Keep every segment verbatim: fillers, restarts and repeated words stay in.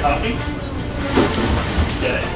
coffee? Get it.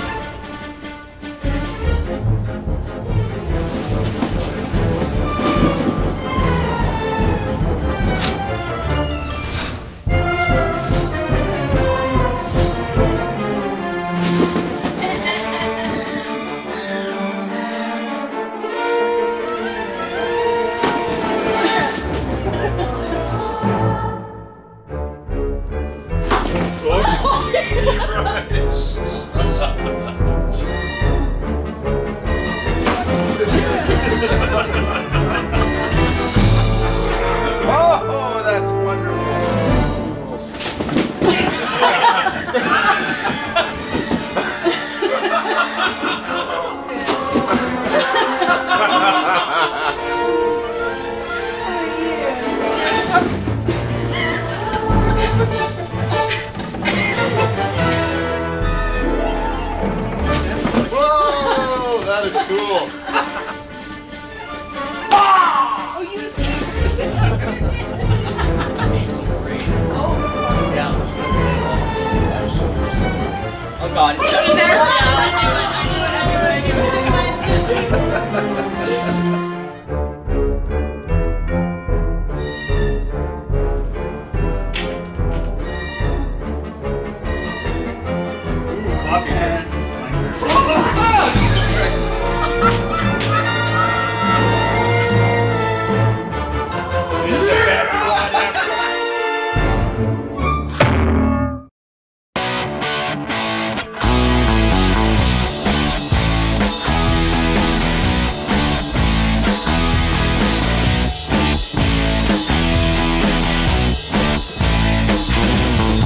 Oh, that's wonderful. Whoa, that is cool. Oh, you just Oh god, it's I knew it, I knew it, I knew it, I knew it. Ooh, coffee has. Jesus Christ. This is the best one ever.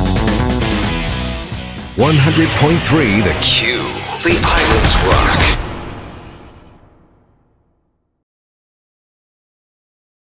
one hundred point three The Q, the Islands Rock.